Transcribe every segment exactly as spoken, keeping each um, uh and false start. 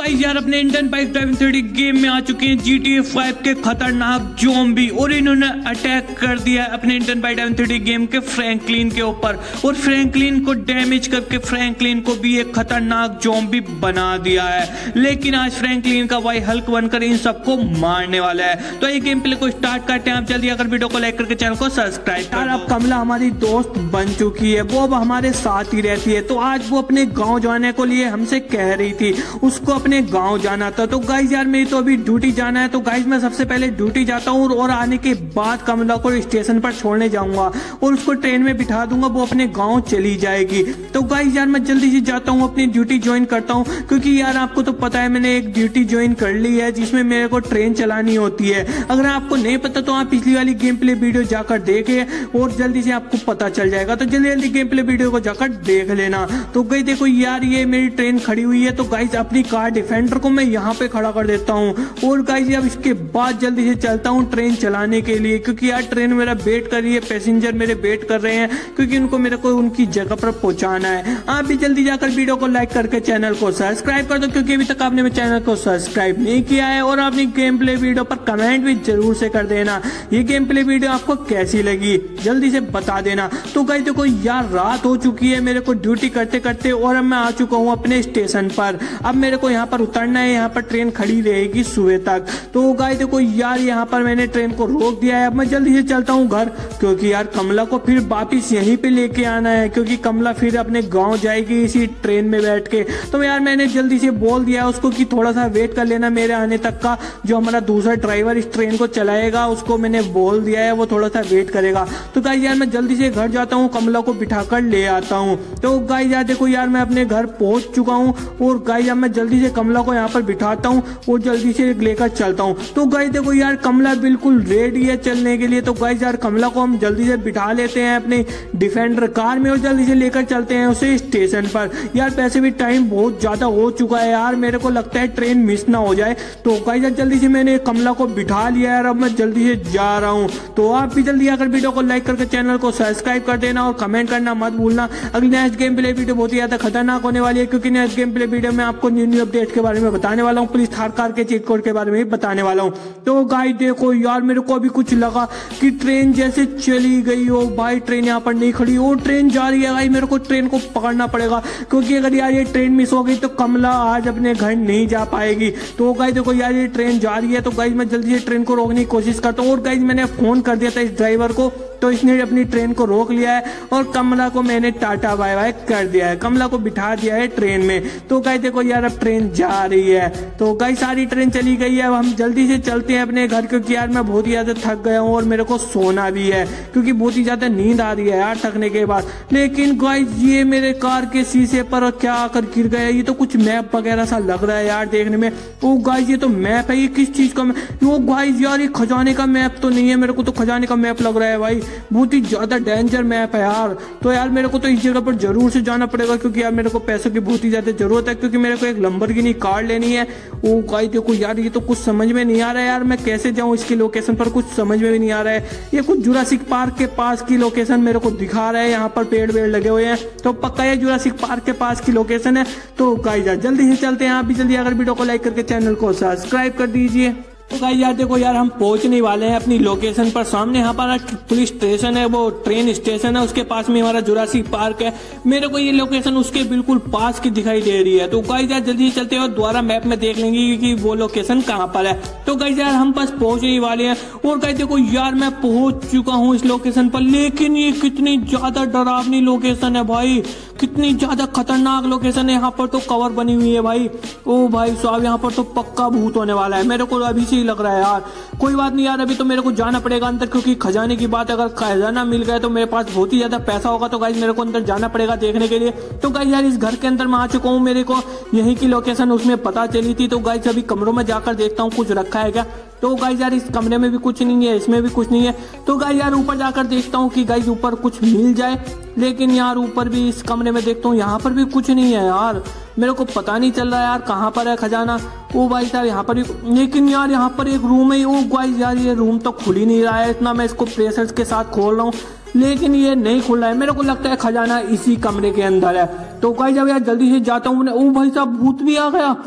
Guys यार अपने Indian bike driving three D game में आ चुके हैं जी टी ए फाइव के खतरनाक ज़ॉम्बी और इन्होंने अटैक कर दिया है अपने Indian bike driving three D game के फ्रैंकलिन के ऊपर और फ्रैंकलिन को डैमेज करके फ्रैंकलिन को भी एक खतरनाक ज़ॉम्बी बना दिया है। लेकिन आज फ्रैंकलिन का भाई हल्क बनकर इन सबको मारने वाला है। तो ये गेम प्ले को स्टार्ट करते हैं। आप जल्दी अगर वीडियो को लाइक करके चैनल को सब्सक्राइब कर। यार अब कमला हमारी दोस्त बन चुकी है, वो अब हमारे साथ ही रहती है। तो आज वो अपने गाँव जाने को लिए हमसे कह रही थी, उसको अपने गांव जाना था। तो गाइस यार मेरी तो अभी ड्यूटी जाना है। तो गाइस मैं सबसे पहले ड्यूटी जाता हूँ और आने के बाद कमला को स्टेशन पर छोड़ने जाऊंगा और उसको ट्रेन में बिठा दूंगा, वो अपने गांव चली जाएगी। तो गाइस यार मैं जल्दी से जाता हूँ, अपनी ड्यूटी ज्वाइन करता हूँ, क्योंकि यार आपको तो पता है मैंने एक ड्यूटी ज्वाइन कर ली है जिसमें मेरे को ट्रेन चलानी होती है। अगर आपको नहीं पता तो आप पिछली वाली गेम प्ले वीडियो जाकर देखे और जल्दी से आपको पता चल जाएगा। तो जल्दी जल्दी गेम प्ले वीडियो को जाकर देख लेना। तो गाइस देखो यार ये मेरी ट्रेन खड़ी हुई है। तो गाइस अपनी कार डिफेंडर को मैं यहाँ पे खड़ा कर देता हूँ और गाइस अब इसके बाद जल्दी से चलता हूँ ट्रेन चलाने के लिए, क्योंकि यार ट्रेन मेरा वेट कर रही है, पैसेंजर मेरे वेट कर रहे हैं, क्योंकि उनको मेरे को उनकी जगह पर पहुंचाना है। आप भी जल्दी जाकर वीडियो को लाइक करके चैनल को सब्सक्राइब कर दो, क्योंकि अभी तक आपने मेरे चैनल को सब्सक्राइब नहीं किया है। और अपनी गेम प्ले वीडियो पर कमेंट भी जरूर से कर देना, ये गेम प्ले वीडियो आपको कैसी लगी जल्दी से बता देना। तो गाइस देखो यार रात हो चुकी है मेरे को ड्यूटी करते करते और अब मैं आ चुका हूँ अपने स्टेशन पर। अब मेरे को यहाँ पर उतरना है, यहाँ पर ट्रेन खड़ी रहेगी सुबह तक। तो गाइस देखो यार यहाँ पर मैंने ट्रेन को रोक दिया है। अब मैं जल्दी से चलता हूँ घर, क्योंकि यार कमला को फिर वापिस यहीं पे लेके आना है, क्योंकि कमला फिर अपने गांव जाएगी इसी ट्रेन में बैठ के। तो यार मैंने जल्दी से बोल दिया है उसको कि थोड़ा सा वेट कर लेना मेरे आने तक का। जो हमारा दूसरा ड्राइवर इस ट्रेन को चलाएगा उसको मैंने बोल दिया है वो थोड़ा सा वेट करेगा। तो गाइस यार मैं जल्दी से घर जाता हूँ, कमला को बिठा कर ले आता हूँ। तो गाइस यार देखो यार मैं अपने घर पहुंच चुका हूँ और गाइस अब मैं जल्दी से कमला को यहाँ पर बिठाता हूँ और जल्दी से लेकर चलता हूँ। तो गाइस देखो यार कमला बिल्कुल रेडी है चलने के लिए। तो गाइस यार कमला को हम जल्दी से बिठा लेते हैं अपने डिफेंडर कार में और जल्दी से लेकर चलते हैं उसे स्टेशन पर। यार वैसे भी टाइम बहुत ज्यादा हो चुका है यार, मेरे को लगता है ट्रेन मिस ना हो जाए। तो गाइस यार जल्दी से मैंने कमला को बिठा लिया यार, अब मैं जल्दी से जा रहा हूँ। तो आप भी जल्दी आकर वीडियो को लाइक करके चैनल को सब्सक्राइब कर देना और कमेंट करना मत भूलना। अगली नेक्स्ट गेम प्ले वीडियो बहुत ही ज्यादा खतरनाक होने वाली है, क्योंकि नेक्स्ट गेम प्ले वीडियो में आपको न्यू न्यू अपडेट के बारे में बताने वाला हूँ, पुलिस थार कार के चीट कोड के बारे में भी बताने वाला हूँ। तो गाइस देखो यार मेरे को अभी कुछ लगा कि ट्रेन जैसे चली गई हो भाई, ट्रेन यहाँ पर नहीं खड़ी हो, ट्रेन जा रही है भाई, मेरे को ट्रेन को पकड़ना पड़ेगा, क्योंकि अगर यार ये ट्रेन मिस हो गई तो कमला आज अपने घर नहीं जा पाएगी। तो गाइस देखो यार ये ट्रेन जा रही है। तो गाइस मैं जल्दी से ट्रेन को रोकने की कोशिश करता हूँ और गाइस मैंने फोन कर दिया था इस ड्राइवर को, तो इसने अपनी ट्रेन को रोक लिया है और कमला को मैंने टाटा बाय बाय कर दिया है, कमला को बिठा दिया है ट्रेन में। तो गाइस देखो यार अब ट्रेन जा रही है। तो गाइस सारी ट्रेन चली गई है, अब हम जल्दी से चलते हैं अपने घर, क्योंकि यार मैं बहुत ही ज्यादा थक गया हूँ और मेरे को सोना भी है, क्योंकि बहुत ही ज्यादा नींद आ रही है यार थकने के बाद। लेकिन गाइस ये मेरे कार के शीशे पर क्या आकर गिर गया, ये तो कुछ मैप वगैरह सा लग रहा है यार देखने में। ओ गाइस ये तो मैप है, ये किस चीज का मैप? ओ गाइस यार ये खजाने का मैप तो नहीं है, मेरे को तो खजाने का मैप लग रहा है भाई, बहुत ही ज्यादा डेंजर मैप है यार। तो यार मेरे को तो इस जगह पर जरूर से जाना पड़ेगा, क्योंकि यार मेरे को पैसों की बहुत ही ज्यादा जरूरत है, क्योंकि मेरे को एक लंबरगिनी कार लेनी है। ओ गाइस देखो यार ये तो कुछ समझ में नहीं आ रहा है यार, मैं कैसे जाऊं इसकी लोकेशन पर, कुछ समझ में भी नहीं आ रहा है। ये कुछ जुरासिक पार्क के पास की लोकेशन मेरे को दिखा रहा है, यहाँ पर पेड़ वेड़ लगे हुए हैं, तो पक्का ये जुरासिक पार्क के पास की लोकेशन है। तो गाइस यार जल्दी से चलते हैं, आप भी जल्दी अगर वीडियो को लाइक करके चैनल को सब्सक्राइब कर दीजिए। तो गाइस यार देखो यार हम पहुंचने वाले हैं अपनी लोकेशन पर। सामने यहाँ पर पुलिस स्टेशन है, वो ट्रेन स्टेशन है, उसके पास में हमारा जुरासिक पार्क है। मेरे को ये लोकेशन उसके बिल्कुल पास की दिखाई दे रही है। तो गाइस यार जल्दी चलते हैं और दोबारा मैप में देख लेंगे कि वो लोकेशन कहाँ पर है। तो गाइस यार हम बस पहुंचने वाले हैं और गाइस देखो यार मैं पहुंच चुका हूँ इस लोकेशन पर। लेकिन ये कितनी ज्यादा डरावनी लोकेशन है भाई, कितनी ज्यादा खतरनाक लोकेशन है। यहाँ पर तो कवर बनी हुई है भाई। ओ भाई साहब यहाँ पर तो पक्का भूत होने वाला है, मेरे को अभी से ही लग रहा है यार। कोई बात नहीं यार, अभी तो मेरे को जाना पड़ेगा अंदर, क्योंकि खजाने की बात, अगर खजाना मिल गया तो मेरे पास बहुत ही ज्यादा पैसा होगा। तो गाइस मेरे को अंदर जाना पड़ेगा देखने के लिए। तो गाइस यार इस घर के अंदर मैं आ चुका हूँ, मेरे को यहीं की लोकेशन उसमें पता चली थी। तो गाइस अभी कमरों में जाकर देखता हूँ कुछ रखा है क्या। तो गाइस यार इस कमरे में भी कुछ नहीं है, इसमें भी कुछ नहीं है। तो गाइस यार ऊपर जाकर देखता हूँ कि गाइस ऊपर कुछ मिल जाए, लेकिन यार ऊपर भी इस कमरे में देखता हूँ यहाँ पर भी कुछ नहीं है यार, मेरे को पता नहीं चल रहा यार कहाँ पर है खजाना। ओ भाई साहब यहाँ पर भी, लेकिन यार यहाँ पर एक रूम है। ओ गाइस यार ये रूम तो खुल ही नहीं रहा है, इतना मैं इसको प्रेशर के साथ खोल रहा हूँ लेकिन ये नहीं खुल रहा है। मेरे को लगता है खजाना इसी कमरे के अंदर है। तो गाइस अब यार जल्दी से जाता हूँ। ओ भाई साहब भूत भी आ गया।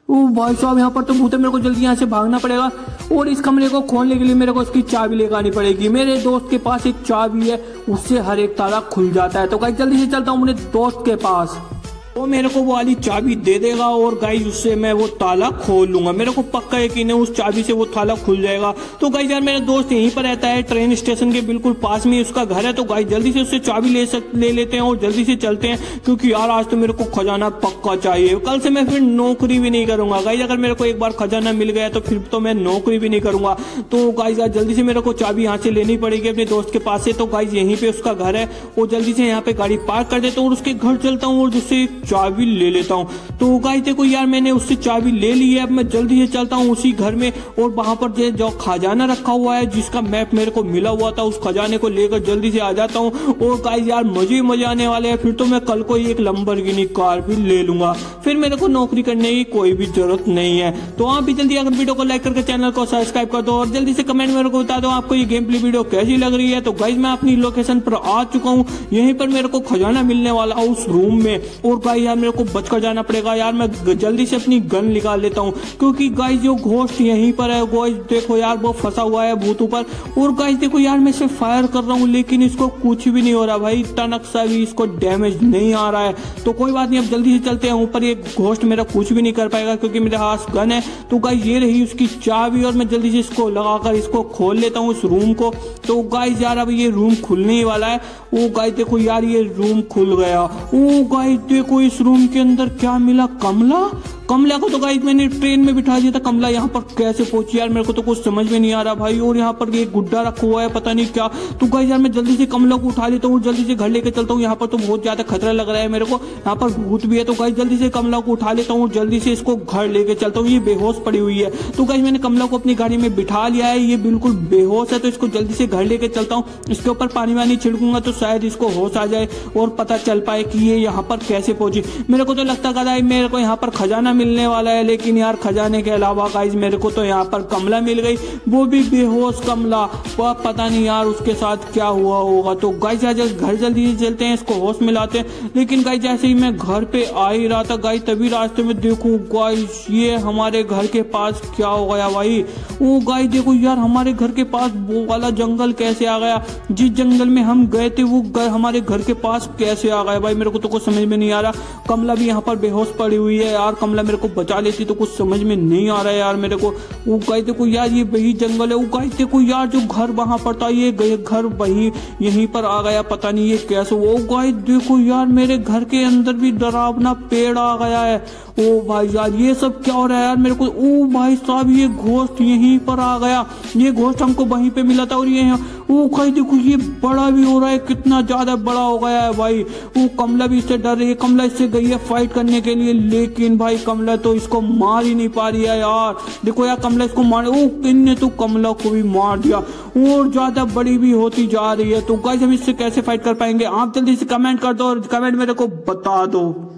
ओ भाई साहब यहाँ पर तो भूत है, मेरे को जल्दी यहाँ से भागना पड़ेगा और इस कमरे को खोलने के लिए मेरे को इसकी चाबी लेकर आनी पड़ेगी। मेरे दोस्त के पास एक चाबी है, उससे हर एक ताला खुल जाता है। तो गाइस जल्दी से चलता हूँ मेरे दोस्त के पास, वो तो मेरे को वो वाली चाबी दे देगा और गाइस उससे मैं वो ताला खोल लूंगा। मेरे को पक्का यकीन है उस चाबी से वो ताला खुल जाएगा। तो गाइस यार मेरा दोस्त यहीं पर रहता है, ट्रेन स्टेशन के बिल्कुल पास में उसका घर है। तो गाइस जल्दी से उससे चाबी ले सक ले लेते हैं और जल्दी से चलते हैं, क्योंकि यार आज तो मेरे को खजाना पक्का चाहिए। कल से मैं फिर नौकरी भी नहीं करूंगा गाइस, अगर मेरे को एक बार खजाना मिल गया तो फिर तो मैं नौकरी भी नहीं करूंगा। तो गाइस यार जल्दी से मेरे को चाबी यहाँ से लेनी पड़ेगी अपने दोस्त के पास से। तो गाइस यहीं पे उसका घर है, वो जल्दी से यहाँ पे गाड़ी पार्क कर देता हूँ और उसके घर चलता हूँ और उससे चाबी ले लेता हूँ। तो गाइस देखो यार मैंने उससे चाबी ले ली है, अब मैं जल्दी से चलता हूँ उसी घर में और वहां पर जो खजाना रखा हुआ है, जिसका मैप मेरे को मिला हुआ था, उस खजाने को लेकर जल्दी से आ जाता हूँ। और गाइस यार मजे मजे आने वाले हैं, फिर तो मैं कल को एक लंबरगिनी कार भी ले लूंगा, फिर मेरे को नौकरी करने की कोई भी जरूरत नहीं है। तो आप भी जल्दी अगर वीडियो को लाइक करके चैनल को सब्सक्राइब कर दो और जल्दी से कमेंट मेरे को बता दो आपको ये गेम प्ले वीडियो कैसी लग रही है। तो गाइस मैं अपनी लोकेशन पर आ चुका हूँ, यहीं पर मेरे को खजाना मिलने वाला उस रूम में। और गाइस यार मेरे को बचकर जाना पड़ेगा यार, मैं जल्दी से अपनी गन निकाल लेता हूँ, क्योंकि गाइस जो घोस्ट यहीं पर है। गाइस देखो यार वो फंसा हुआ है भूत ऊपर, और गाइस देखो यार मैं इसे फायर कर रहा हूँ लेकिन इसको कुछ भी नहीं हो रहा भाई, टनक सा भी इसको डैमेज नहीं आ रहा है। तो कोई बात नहीं, अब जल्दी से चलते हैं ऊपर, ये घोस्ट मेरा कुछ भी नहीं कर पाएगा क्योंकि मेरे हाथ गन है। तो गाइस ये रही उसकी चाबी और मैं जल्दी से इसको लगाकर इसको खोल लेता हूँ इस रूम को। तो गाइस यार अब ये रूम खुलने ही वाला है। ओ गाइस देखो यार ये रूम खुल गया। ओ गाइस देखो इस रूम के अंदर क्या मिला, कमला। कमला को तो गाइस मैंने ट्रेन में बिठा दिया था, कमला यहाँ पर कैसे पहुंची यार मेरे को तो कुछ समझ में नहीं आ रहा भाई। और यहाँ पर ये गुड्डा रखा हुआ है पता नहीं क्या। तो गाइस यार मैं जल्दी से कमला को उठा लेता हूँ, जल्दी से घर लेके चलता हूँ। यहाँ पर तो बहुत ज्यादा खतरा लग रहा है मेरे को, यहाँ पर भूत भी है। तो गाइस जल्दी से कमला को उठा लेता हूँ, जल्दी से इसको घर लेके चलता हूँ, ये बेहोश पड़ी हुई है। तो गाइस मैंने कमला को अपनी गाड़ी में बिठा लिया है, ये बिल्कुल बेहोश है। तो इसको जल्दी से घर लेके चलता हूँ, इसके ऊपर पानी वानी छिड़कूंगा तो शायद इसको होश आ जाए और पता चल पाए कि ये यहाँ पर कैसे पहुंची। मेरे को तो लगता है मेरे को यहाँ पर खजाना मिलने वाला है, लेकिन यार खजाने के अलावा गाइस मेरे को तो यहाँ पर कमला मिल गई, वो भी बेहोश कमला। पता नहीं यार उसके साथ क्या हुआ होगा। तो गाइस यार घर जल्दी से चलते हैं, इसको होश मिलाते हैं। लेकिन गाइस जैसे ही मैं घर पे आ ही रहा था गाइस, तभी रास्ते में देखो गाइस ये हमारे घर के पास क्या हो गया भाई। वो गाइस देखो यार हमारे घर के पास वो वाला जंगल कैसे आ गया, जिस जंगल में हम गए थे वो हमारे घर के पास कैसे आ गया भाई, मेरे को तो कुछ समझ में नहीं आ रहा। कमला भी यहाँ पर बेहोश पड़ी हुई है यार, कमला मेरे को बचा लेती तो कुछ समझ में नहीं आ रहा है यार मेरे को। वो गाइस देखो यार ये वही जंगल है। वो गाइस देखो यार जो घर वहां पर था ये घर वही यहीं पर आ गया, पता नहीं ये कैसे। वो गाइस देखो यार मेरे घर के अंदर भी डरावना पेड़ आ गया है। ओ भाई यार ये सब क्या हो रहा है यार मेरे को। ओ भाई साहब ये घोस्ट यहीं पर आ गया, ये घोस्ट हमको वहीं पे मिला था और ये ओ गाइस देखो ये बड़ा भी हो रहा है, कितना ज्यादा बड़ा हो गया है भाई। वो कमला भी इससे डर रही है, कमला इससे गई है फाइट करने के लिए, लेकिन भाई कमला तो इसको मार ही नहीं पा रही है यार। देखो यार कमला इसको मार, ओ इनने तो कमला को भी मार दिया और ज्यादा बड़ी भी होती जा रही है। तो गाइस हम इससे कैसे फाइट कर पाएंगे, आप जल्दी से कमेंट कर दो और कमेंट मेरे को बता दो।